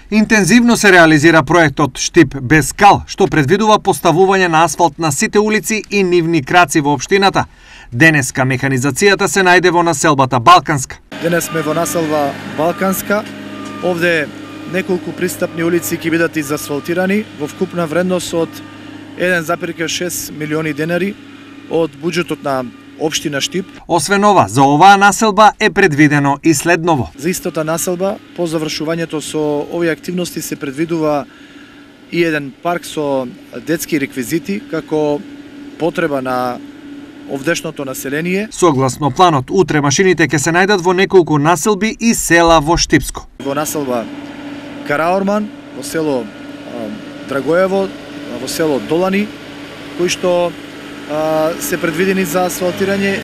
Интензивно се реализира проектот Штип без кал, што предвидува поставување на асфалт на сите улици и нивни краци во општината. Денеска механизацијата се најде во населбата Балканска. Денес сме во населба Балканска. Овде неколку пристапни улици ќе бидат изасфалтирани во вкупна вредност од 1,6 милиони денари од буџетот на општина Штип. Освен ова, за оваа населба е предвидено и следново. За истата населба, по завршувањето со овие активности се предвидува и еден парк со детски реквизити како потреба на овдешното население. Согласно планот, утре машините ќе се најдат во неколку населби и села во Штипско. Во населба Караорман, во село Драгоево, во село Долани, кои што се предвидени за асфалтирање